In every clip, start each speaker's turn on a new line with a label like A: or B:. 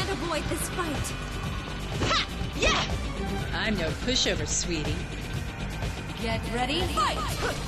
A: can't avoid this fight.
B: Ha! Yeah!
C: I'm no pushover, sweetie.
A: Get ready, fight!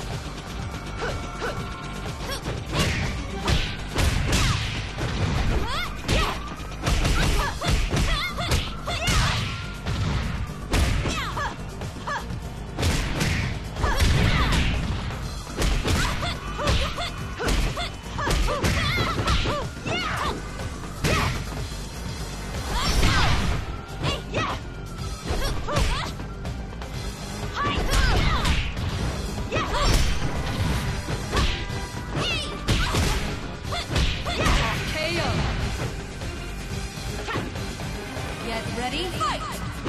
A: Ready, fight!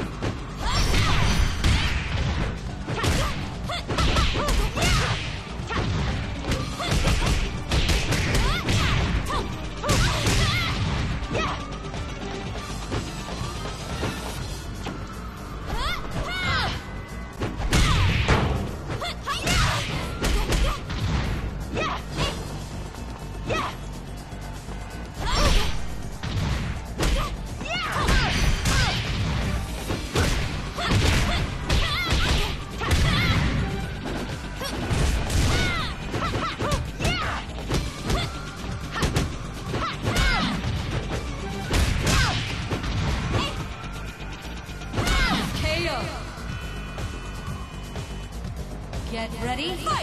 A: Get ready, fight!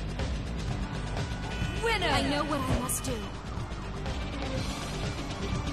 A: I know what I must do.